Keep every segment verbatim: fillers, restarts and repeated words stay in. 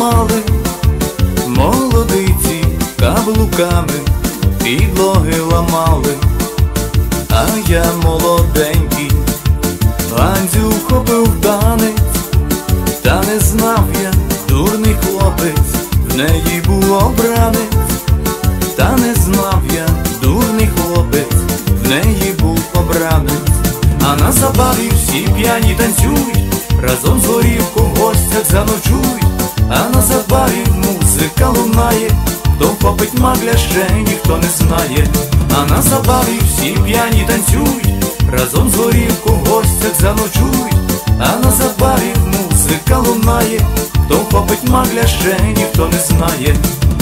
ламали молодиці каблуками, підлоги ламали, а я молоденький Ганзю вхопив танець, та не знав я, дурний хлопець, в неї був обранець, та не знав я, дурний хлопець, в неї був обранець. А на забаві всі п'яні танцюють, разом з горівкою в гостях заночують. А на забаві музика лунає, хто вхопить магля, ще ніхто не знає. А на забаві всі п'яні танцюють, разом з горівкою в гостях заночують. А на забаві музика лунає, хто вхопить магля, ще ніхто не знає.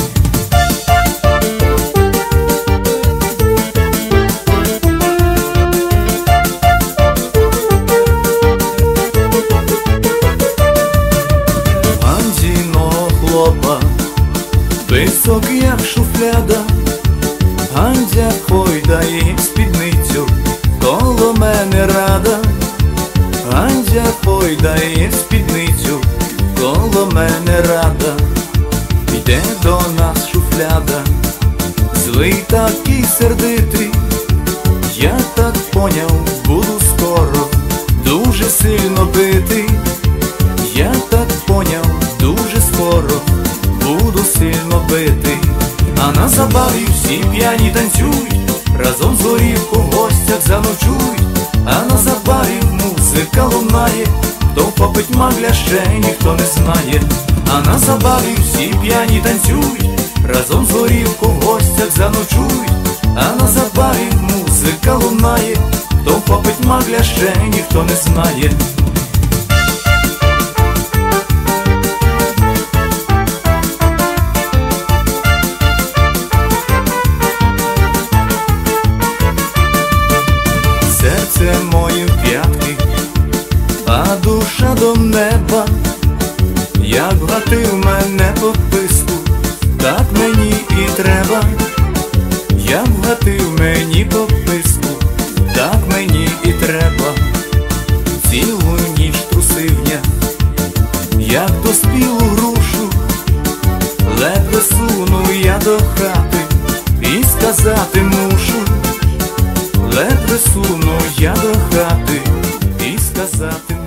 Високий, як шуфляда, Ганзя хойдає спідницю, коло мене рада. Ганзя хойдає спідницю, коло мене рада. Йде до нас шуфляда, злий такий сердитий. Я так поняв, буду скоро дуже сильно битий. Я так поняв, дуже скоро буду сильно битий. А на забаві всі п'яні танцюють, разом з горівкою в гостях заночують. А на забаві музика лунає, хто вхопить магля, ще ніхто не знає. А на забаві всі п'яні танцюють, разом з горівкою в гостях заночують. А на забаві музика лунає, хто вхопить магля, ще ніхто не знає. Серце моє в п'ятки, а душа до неба. Як вгатив мене по писку, так мені і треба. Як вгатив мені по писку, так мені і треба. Цілу ніч трусив я, як доспілу грушу. Ледве суну я до хати і сказати мушу. Ледве суну я до хати і сказати